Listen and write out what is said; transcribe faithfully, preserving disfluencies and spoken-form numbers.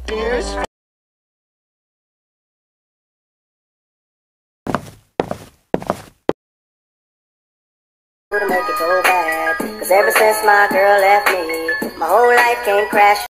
Cheers. To make it go bad, cause ever since my girl left me, my whole life came crashing.